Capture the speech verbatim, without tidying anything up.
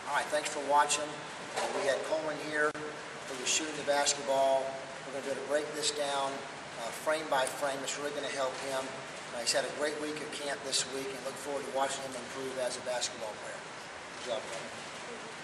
All right, thanks for watching. Uh, we had Coleman here who was shooting the basketball. We're going to be able to break this down uh, frame by frame. It's really going to help him. Uh, he's had a great week at camp this week and look forward to watching him improve as a basketball player. Good job, Coleman.